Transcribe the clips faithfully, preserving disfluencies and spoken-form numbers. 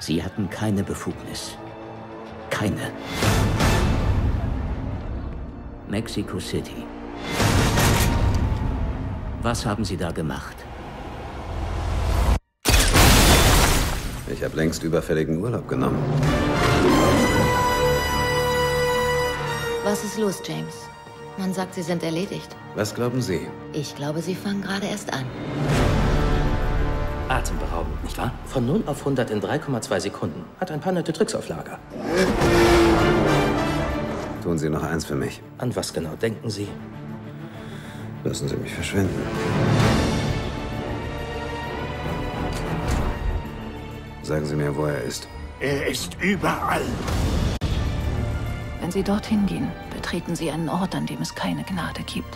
Sie hatten keine Befugnis. Keine. Mexico City. Was haben Sie da gemacht? Ich habe längst überfälligen Urlaub genommen. Was ist los, James? Man sagt, Sie sind erledigt. Was glauben Sie? Ich glaube, Sie fangen gerade erst an. Atemberaubend, nicht wahr? Von null auf hundert in drei Komma zwei Sekunden. Hat ein paar nette Tricks auf Lager. Tun Sie noch eins für mich. An was genau denken Sie? Lassen Sie mich verschwinden. Sagen Sie mir, wo er ist. Er ist überall. Wenn Sie dorthin gehen, betreten Sie einen Ort, an dem es keine Gnade gibt.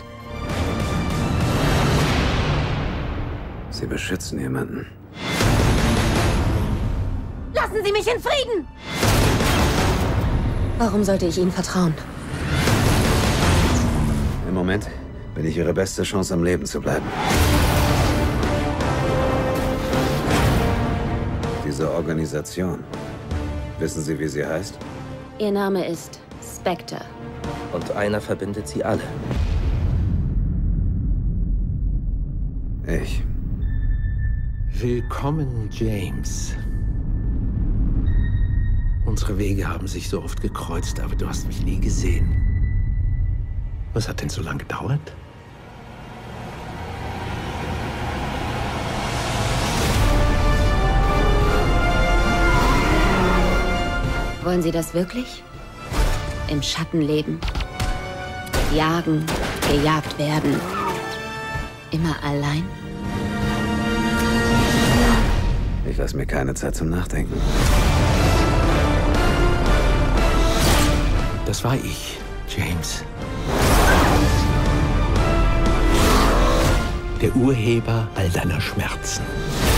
Sie beschützen jemanden. Lassen Sie mich in Frieden! Warum sollte ich Ihnen vertrauen? Im Moment bin ich Ihre beste Chance, am Leben zu bleiben. Diese Organisation, wissen Sie, wie sie heißt? Ihr Name ist Spectre. Und einer verbindet sie alle. Ich. Willkommen, James. Unsere Wege haben sich so oft gekreuzt, aber du hast mich nie gesehen. Was hat denn so lange gedauert? Wollen Sie das wirklich? Im Schatten leben? Jagen, gejagt werden? Immer allein? Ich lasse mir keine Zeit zum Nachdenken. Das war ich, James. Der Urheber all deiner Schmerzen.